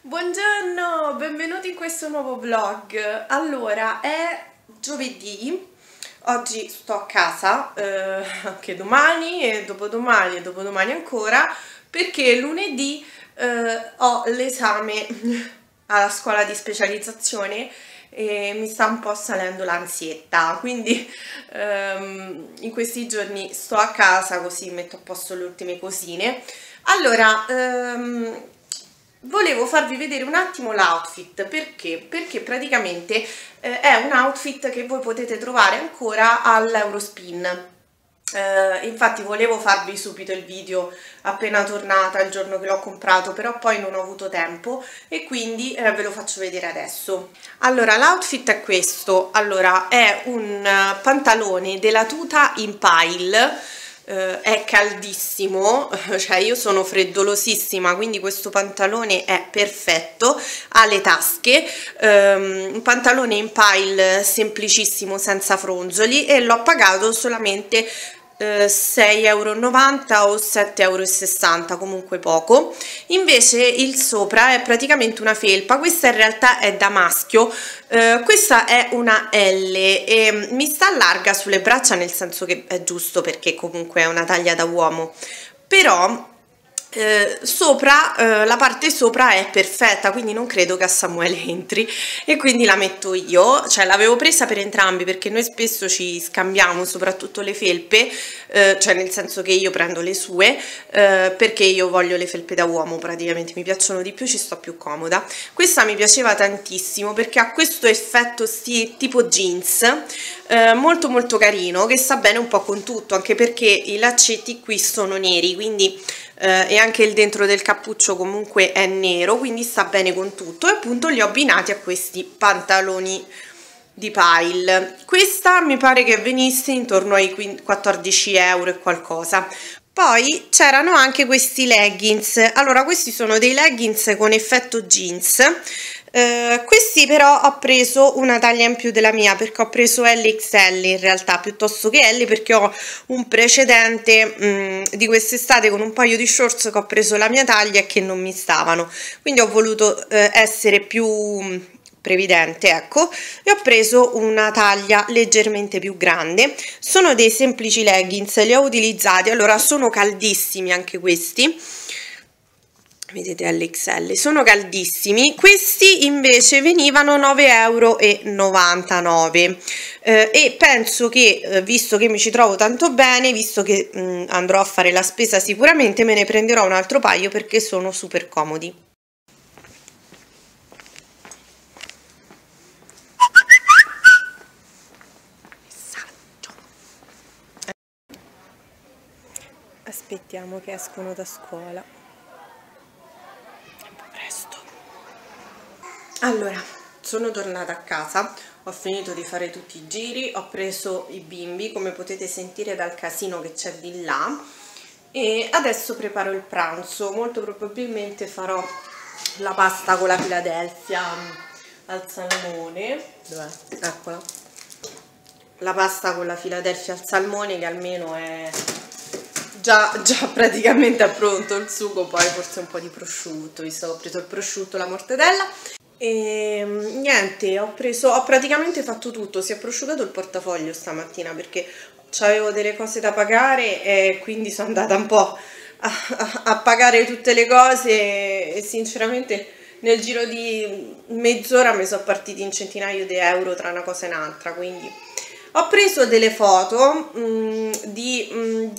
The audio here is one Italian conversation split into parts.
Buongiorno, benvenuti in questo nuovo vlog. Allora, è giovedì, oggi sto a casa, anche domani e dopodomani ancora, perché lunedì ho l'esame alla scuola di specializzazione e mi sta un po' salendo l'ansietta, quindi in questi giorni sto a casa così metto a posto le ultime cosine. Allora, volevo farvi vedere un attimo l'outfit, perché praticamente è un outfit che voi potete trovare ancora all'Eurospin. Infatti volevo farvi subito il video appena tornata il giorno che l'ho comprato, però poi non ho avuto tempo e quindi ve lo faccio vedere adesso. Allora, l'outfit è questo. Allora, è un pantalone della tuta in pile. È caldissimo, cioè io sono freddolosissima, quindi questo pantalone è perfetto, ha le tasche, un pantalone in pile semplicissimo senza fronzoli e l'ho pagato solamente 6,90 € o 7,60 €, comunque poco. Invece il sopra è praticamente una felpa, questa in realtà è da maschio, questa è una L e mi sta larga sulle braccia, nel senso che è giusto perché comunque è una taglia da uomo, però sopra la parte sopra è perfetta, quindi non credo che a Samuele entri e quindi la metto io, cioè l'avevo presa per entrambi perché noi spesso ci scambiamo, soprattutto le felpe, cioè nel senso che io prendo le sue perché io voglio le felpe da uomo, praticamente mi piacciono di più, ci sto più comoda. Questa mi piaceva tantissimo perché ha questo effetto tipo jeans, molto molto carino, che sta bene un po' con tutto, anche perché i laccetti qui sono neri, quindi e anche il dentro del cappuccio comunque è nero, quindi sta bene con tutto, e appunto li ho abbinati a questi pantaloni di pile. Questa mi pare che venisse intorno ai 14 € e qualcosa. Poi c'erano anche questi leggings. Allora, questi sono dei leggings con effetto jeans. Questi però ho preso una taglia in più della mia, perché ho preso LXL in realtà piuttosto che L, perché ho un precedente di quest'estate con un paio di shorts che ho preso la mia taglia e che non mi stavano, quindi ho voluto essere più previdente, ecco, e ho preso una taglia leggermente più grande. Sono dei semplici leggings, li ho utilizzati, allora sono caldissimi anche questi, vedete, LXL, sono caldissimi. Questi invece venivano 9,99 € e penso che visto che mi ci trovo tanto bene, visto che andrò a fare la spesa sicuramente, me ne prenderò un altro paio perché sono super comodi. Aspettiamo che escono da scuola. Un po' presto. Allora, sono tornata a casa, ho finito di fare tutti i giri, ho preso i bimbi, come potete sentire dal casino che c'è di là, e adesso preparo il pranzo. Molto probabilmente farò la pasta con la Philadelphia al salmone. Dov'è? Eccola. La pasta con la Philadelphia al salmone, che almeno è già praticamente è pronto il sugo, poi forse un po' di prosciutto, visto che ho preso il prosciutto, la mortadella. E niente, ho praticamente fatto tutto. Si è prosciugato il portafoglio stamattina perché avevo delle cose da pagare e quindi sono andata un po' a pagare tutte le cose e sinceramente nel giro di mezz'ora mi sono partiti in centinaio di euro tra una cosa e un'altra, quindi ho preso delle foto di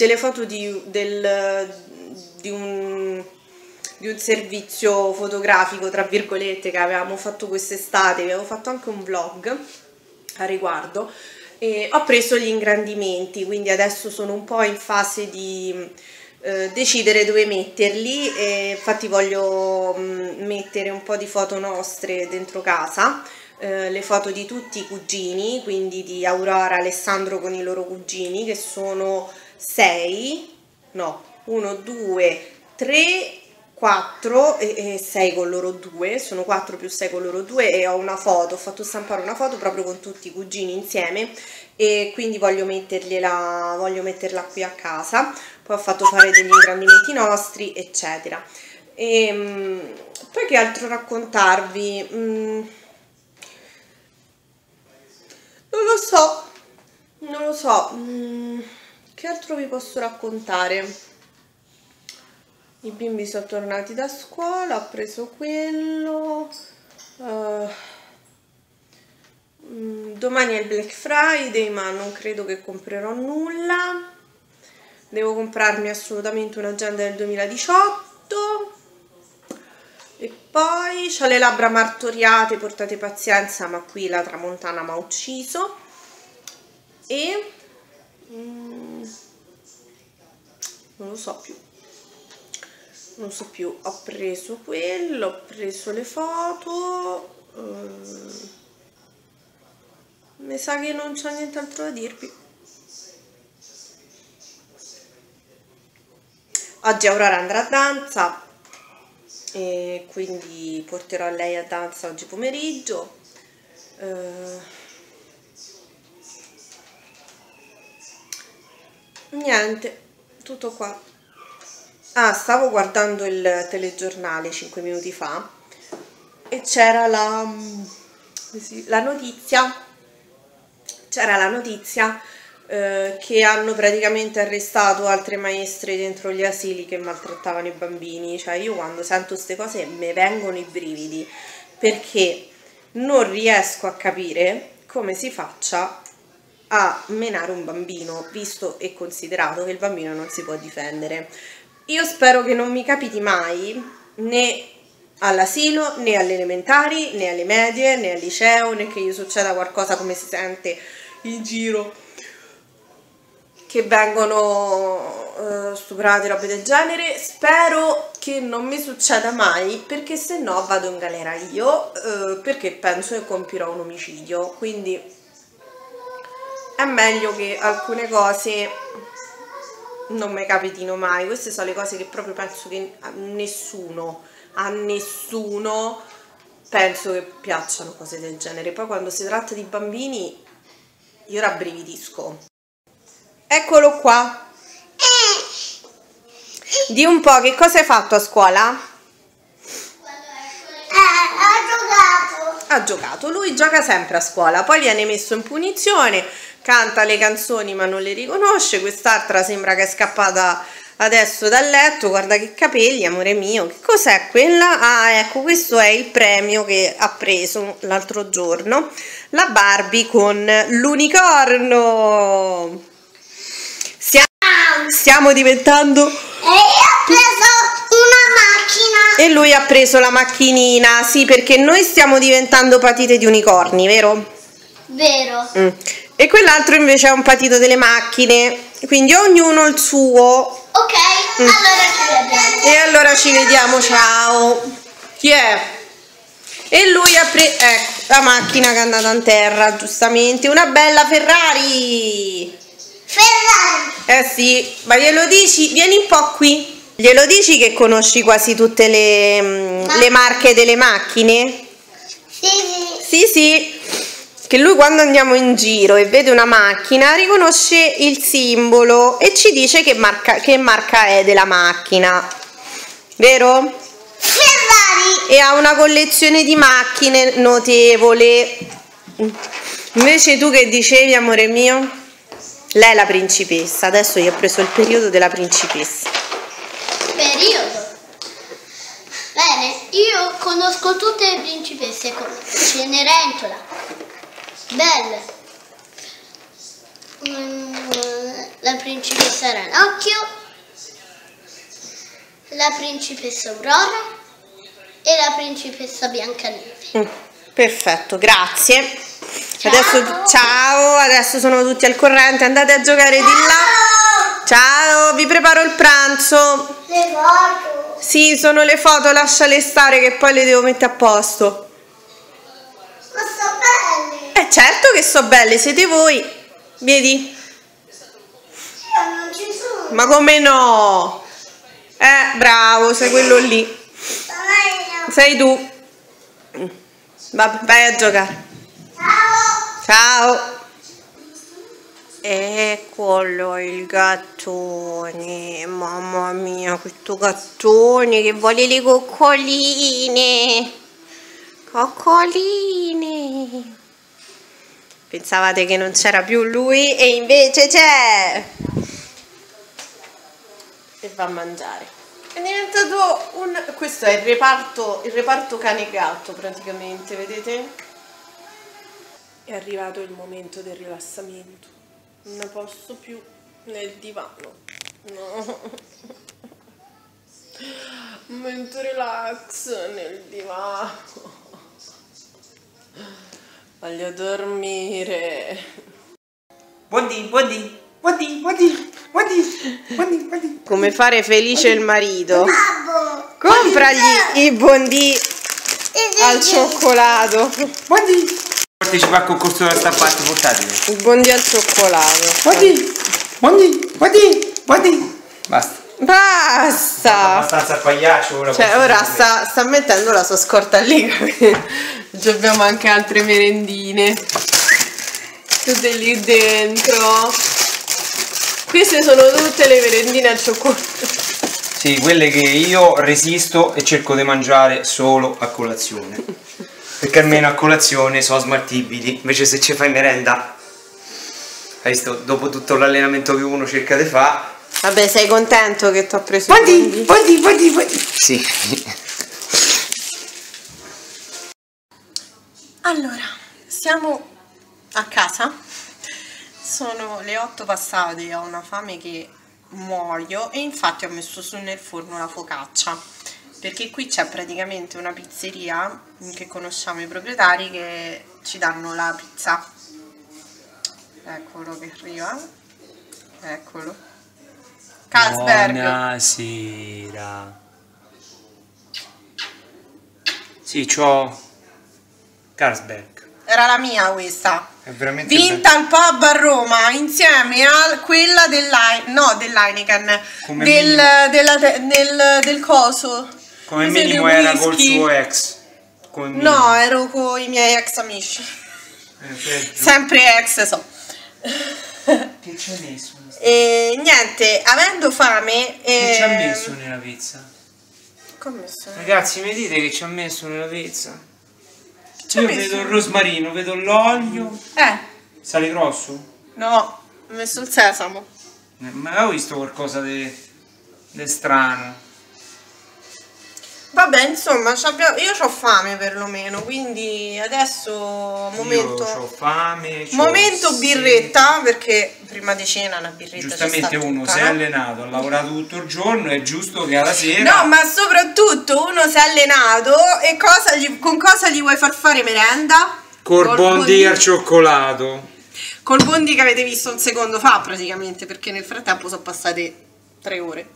un servizio fotografico, tra virgolette, che avevamo fatto quest'estate. Avevo fatto anche un vlog a riguardo e ho preso gli ingrandimenti, quindi adesso sono un po' in fase di decidere dove metterli, e infatti voglio mettere un po' di foto nostre dentro casa, le foto di tutti i cugini, quindi di Aurora e Alessandro con i loro cugini, che sono 6, no, 1, 2, 3, 4 e 6 con loro due, sono 4 più 6 con loro due, e ho fatto stampare una foto proprio con tutti i cugini insieme, e quindi voglio metterla qui a casa. Poi ho fatto fare degli ingrandimenti nostri, eccetera. Poi che altro raccontarvi? Non lo so, non lo so. Che altro vi posso raccontare? I bimbi sono tornati da scuola, ho preso quello. Domani è il Black Friday, ma non credo che comprerò nulla. Devo comprarmi assolutamente un'agenda del 2018. E poi c'ho le labbra martoriate, portate pazienza, ma qui la tramontana mi ha ucciso. E non lo so più. Non so più, ho preso quello, ho preso le foto. Mi sa che non c'è nient'altro da dirvi. Oggi Aurora andrà a danza e quindi porterò lei a danza oggi pomeriggio. Niente, tutto qua. Ah, stavo guardando il telegiornale 5 minuti fa e c'era la notizia. C'era la notizia che hanno praticamente arrestato altre maestre dentro gli asili che maltrattavano i bambini. Cioè, io quando sento queste cose mi vengono i brividi, perché non riesco a capire come si faccia a menare un bambino, visto e considerato che il bambino non si può difendere. Io spero che non mi capiti mai, né all'asilo, né alle elementari, né alle medie, né al liceo, né che gli succeda qualcosa come si sente in giro, che vengono stuprati, robe del genere. Spero che non mi succeda mai, perché se no vado in galera io, perché penso che compirò un omicidio, quindi è meglio che alcune cose non mi capitino mai. Queste sono le cose che proprio penso che a nessuno penso che piacciono cose del genere. Poi quando si tratta di bambini io rabbrividisco. Eccolo qua. Di un po', che cosa hai fatto a scuola? Ha giocato. Lui gioca sempre a scuola, poi viene messo in punizione, canta le canzoni ma non le riconosce. Quest'altra sembra che è scappata adesso dal letto. Guarda che capelli, amore mio. Che cos'è quella? Ah, ecco, questo è il premio che ha preso l'altro giorno, la Barbie con l'unicorno. Stiamo diventando... E io ho preso una macchina. E lui ha preso la macchinina, sì, perché noi stiamo diventando patite di unicorni, vero? Vero. E quell'altro invece è un patito delle macchine, quindi ognuno il suo. Ok, allora ci vediamo. E allora ci vediamo, ciao. Chi è? E lui ha preso, ecco, la macchina che è andata in terra, giustamente, una bella Ferrari. Ferrari. Sì, ma glielo dici? Vieni un po' qui. Glielo dici che conosci quasi tutte le marche delle macchine? Sì. Sì, che lui quando andiamo in giro e vede una macchina riconosce il simbolo e ci dice che marca è della macchina, vero? Ferrari. E ha una collezione di macchine notevole. Invece tu che dicevi, amore mio? Lei è la principessa, adesso io ho preso il periodo della principessa. Periodo. Bene, io conosco tutte le principesse, Cenerentola, Belle, la principessa Ranocchio, la principessa Aurora e la principessa Biancaneve. Perfetto, grazie. Ciao. Ciao, adesso sono tutti al corrente, andate a giocare di là. Ciao, vi preparo il pranzo. Le foto. Sì, sono le foto, lasciale stare che poi le devo mettere a posto. Ma sono belle. Certo che so belle, siete voi. Vedi? Io non ci sono. Ma come no? Bravo, sei quello lì. Sono io. Sei tu. Vabbè, vai a giocare. Ciao. Ciao. Eccolo il gattone, mamma mia, questo gattone che vuole le coccoline. Coccoline. Pensavate che non c'era più lui e invece c'è. E va a mangiare. È diventato un... Questo è il reparto cane gatto praticamente, vedete? È arrivato il momento del rilassamento. Non ne posso più nel divano. No. Momento relax nel divano. Voglio dormire. Buondì. Come fare felice il marito? Compragli i bondì al cioccolato. Buondì. Partecipa al concorso della stampante portatile. Il bondì al cioccolato. Buondì. Basta. Basta. Abbastanza pagliaccio ora. Cioè ora sta mettendo la sua scorta lì. Abbiamo anche altre merendine. Tutte lì dentro. Queste sono tutte le merendine al cioccolato. Sì, quelle che io resisto e cerco di mangiare solo a colazione. Perché almeno a colazione sono smaltibili. Invece se ci fai merenda, hai visto, dopo tutto l'allenamento che uno cerca di fare. Vabbè, sei contento che ti ho preso i Buondì. Sì. Allora, siamo a casa. Sono le 8 passate, ho una fame che muoio e infatti ho messo su nel forno la focaccia. Perché qui c'è praticamente una pizzeria che conosciamo i proprietari che ci danno la pizza. Eccolo che arriva. Eccolo. Carlsberg. Buonasera. Sì, c'ho Carlsberg. Era la mia questa. È veramente vinta al pub a Roma insieme a quella dell'Heineken. Del coso. Come minimo era col suo ex. No, ero con i miei ex amici. Sempre ex, so. Che ci ha messo? E niente, avendo fame. Che ci ha messo nella pizza? Che ho messo? Ragazzi, mi dite che ci ha messo nella pizza? Io vedo il rosmarino, vedo l'olio. Sale grosso? No, ho messo il sesamo. Ma avevo visto qualcosa di strano. Vabbè, insomma, io ho fame perlomeno, quindi adesso Io ho fame. Momento birretta, perché prima di cena una birretta. Giustamente uno si è allenato, ha lavorato tutto il giorno, è giusto che alla sera. No, ma soprattutto uno si è allenato e con cosa gli vuoi far fare merenda? Col bondi al cioccolato. Col bondi che avete visto un secondo fa praticamente, perché nel frattempo sono passate 3 ore.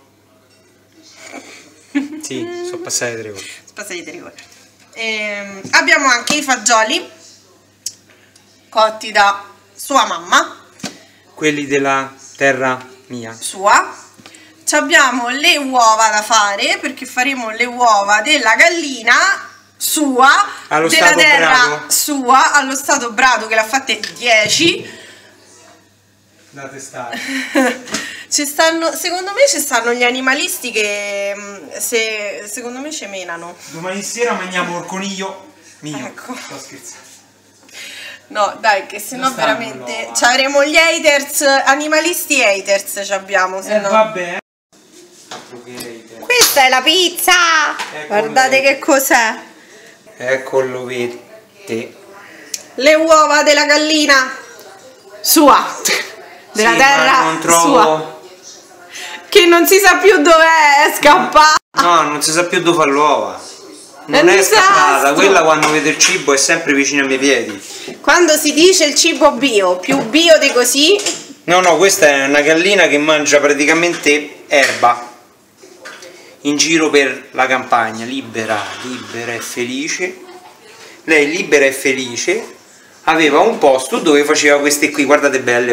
Sì, sono passate 3 ore. Sono passate 3 ore. Abbiamo anche i fagioli cotti da sua mamma. Quelli della terra mia. Sua. Ci abbiamo le uova da fare, perché faremo le uova della gallina sua, allo della stato terra brado. sua, allo stato brado, che l'ha fatte 10. Da testare. Secondo me ci stanno gli animalisti che secondo me ci menano. Domani sera mangiamo il coniglio mio. Ecco. Sto scherzando. No, dai, che sennò veramente avremo gli haters, animalisti haters ci abbiamo, sennò. Vabbè. Questa è la pizza! Guardate che cos'è. Eccolo, vedi. Le uova della gallina sua, della terra non trovo... sua. Che non si sa più dov'è, è scappata. No, non si sa più dove fare l'uova. Non è scappata, quella quando vede il cibo è sempre vicino ai miei piedi. Quando si dice il cibo bio, più bio di così. No, questa è una gallina che mangia praticamente erba in giro per la campagna, libera e felice. Lei libera e felice aveva un posto dove faceva queste qui, guardate belle.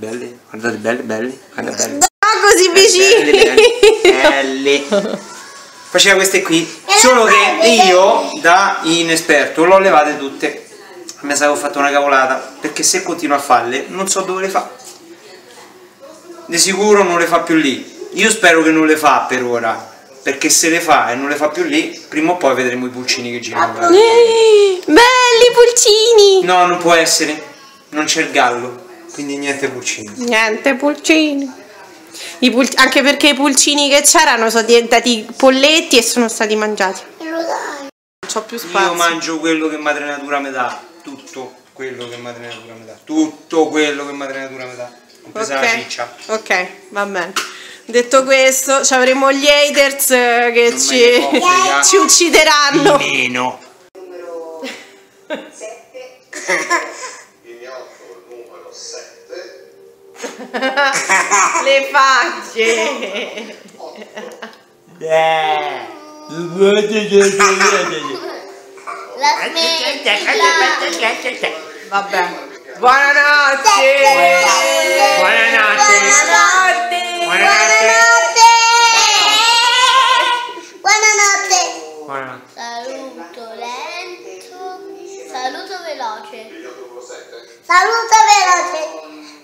Così vicini. Belle. Faceva queste qui, solo che io da inesperto l'ho levate tutte. Mi sa che ho fatto una cavolata, perché se continuo a farle non so dove le fa. di sicuro non le fa più lì. Io spero che non le fa per ora, perché se le fa e non le fa più lì, prima o poi vedremo i pulcini che girano. Belli pulcini! No, non può essere, non c'è il gallo, quindi niente pulcini. Niente pulcini. Anche perché i pulcini che c'erano sono diventati polletti e sono stati mangiati. Non c'ho più spazio. Io mangio quello che madre natura mi dà, tutto quello che madre natura mi dà, tutto quello che madre natura mi dà, compresa la ciccia. Ok, va bene. Detto questo, ci avremo gli haters che ci uccideranno. Meno. Le facce. Vabbè. Buonanotte. Buonanotte. Buonanotte. Saluto lento. Saluto veloce. Saluto veloce.